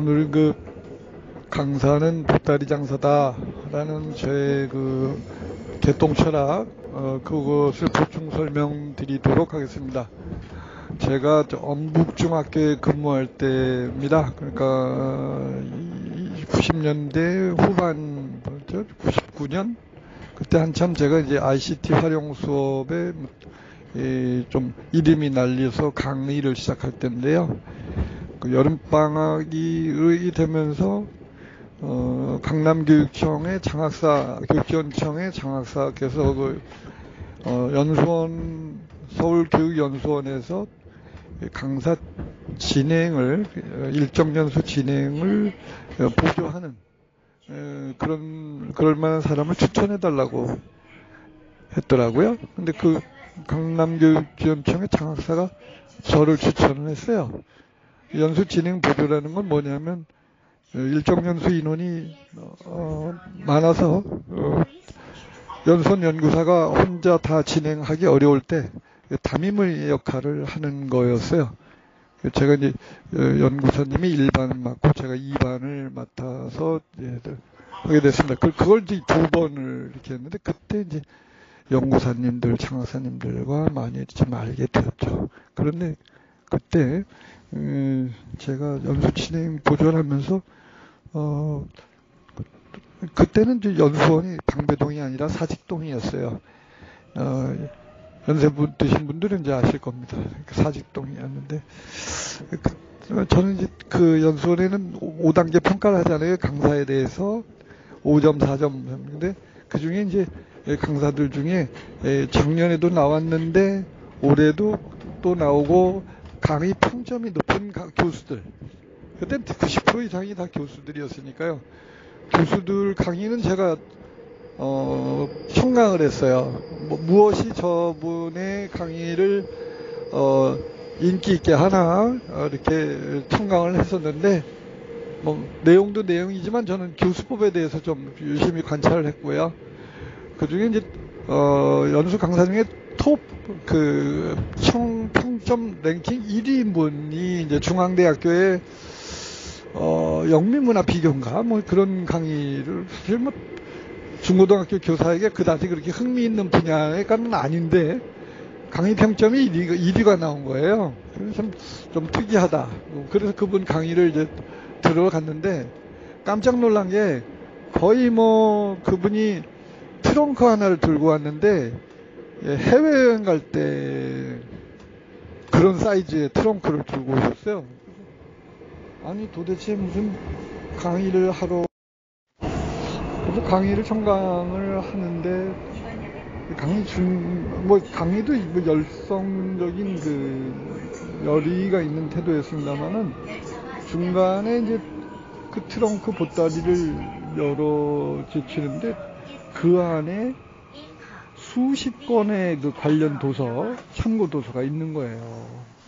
오늘 그 강사는 보따리 장사다라는 제 그 개똥 철학 그것을 보충 설명드리도록 하겠습니다. 제가 엄북중학교에 근무할 때입니다. 그러니까 90년대 후반, 99년 그때 한참 제가 이제 ICT 활용 수업에 좀 이름이 날려서 강의를 시작할 때인데요. 그 여름방학이 되면서 강남교육청의 장학사, 교육지원청의 장학사께서 연수원, 서울교육연수원에서 강사 진행을, 일정 연수 진행을 보조하는, 그럴 만한 사람을 추천해달라고 했더라고요. 근데 그 강남교육지원청의 장학사가 저를 추천을 했어요. 연수 진행 보조라는 건 뭐냐면, 일정 연수 인원이 많아서 연수원 연구사가 혼자 다 진행하기 어려울 때 담임의 역할을 하는 거였어요. 제가 이제 연구사님이 1반을 맡고 제가 2반을 맡아서 하게 됐습니다. 그걸 이제 2번을 이렇게 했는데 그때 이제 연구사님들, 장학사님들과 많이 좀 알게 되었죠. 그런데 그때 제가 연수 진행 보조를 하면서 그때는 이제 연수원이 방배동이 아니라 사직동이었어요. 연세 드신 분들은 이제 아실 겁니다. 사직동이었는데, 저는 이제 그 연수원에는 5단계 평가를 하잖아요. 강사에 대해서 5점, 4점. 근데 그 중에 이제 강사들 중에 작년에도 나왔는데 올해도 또 나오고 강의 평점이 높은 교수들. 그때 90% 이상이 다 교수들이었으니까요. 교수들 강의는 제가 청강을 했어요. 무엇이 저분의 강의를 인기 있게 하나 이렇게 청강을 했었는데 내용도 내용이지만 저는 교수법에 대해서 좀 열심히 관찰을 했고요. 그 중에 이제 연수 강사 중에 톱 평점 랭킹 1위 분이 이제 중앙대학교의 영미문화 비교인가 그런 강의를 사실 중고등학교 교사에게 그다지 그렇게 흥미있는 분야가는 아닌데 강의 평점이 1위가 나온 거예요. 그래서 좀 특이하다. 그래서 그분 강의를 이제 들어갔는데 깜짝 놀란 게 거의 그분이 트렁크 하나를 들고 왔는데 해외여행 갈 때 그런 사이즈의 트렁크를 들고 오셨어요. 아니 도대체 무슨 강의를 하러 강의를 청강을 하는데 강의도 열성적인 열의가 있는 태도였습니다만은 중간에 이제 그 트렁크 보따리를 열어 제치는데 그 안에 수십 권의 그 관련 도서, 참고 도서가 있는 거예요.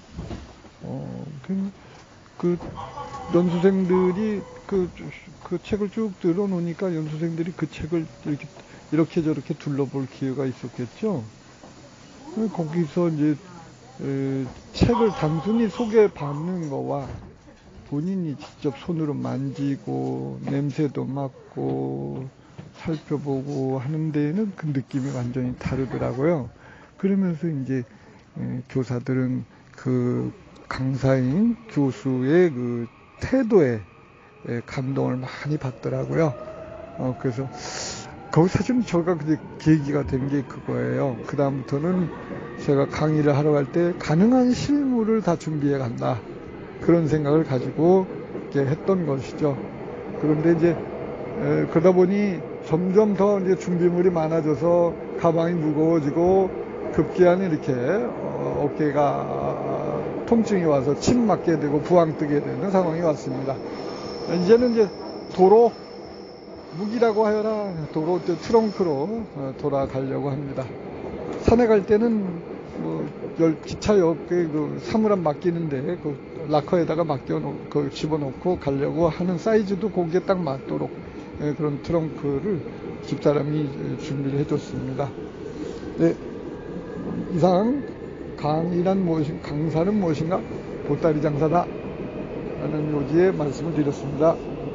그 연수생들이 그 책을 쭉 들어놓으니까 연수생들이 그 책을 이렇게 저렇게 둘러볼 기회가 있었겠죠. 거기서 이제 책을 단순히 소개받는 거와 본인이 직접 손으로 만지고 냄새도 맡고 살펴보고 하는 데에는 그 느낌이 완전히 다르더라고요. 그러면서 이제 교사들은 그 강사인 교수의 그 태도에 감동을 많이 받더라고요. 그래서 거기 사실은 제가 계기가 된 게 그거예요. 그 다음부터는 제가 강의를 하러 갈 때 가능한 실무를 다 준비해 간다. 그런 생각을 가지고 이렇게 했던 것이죠. 그런데 이제 그러다 보니 점점 더 이제 준비물이 많아져서 가방이 무거워지고 급기야는 이렇게 어깨가 통증이 와서 침 맞게 되고 부항 뜨게 되는 상황이 왔습니다. 이제는 이제 도로 무기라고 하여라 도로 트렁크로 돌아가려고 합니다. 산에 갈 때는 기차 옆에 사물함 맡기는데 락커에다가 집어넣고 가려고 하는 사이즈도 거기에 딱 맞도록 그런 트렁크를 집사람이 준비를 해줬습니다. 네, 이상 강사는 무엇인가? 보따리 장사다. 라는 요지의 말씀을 드렸습니다.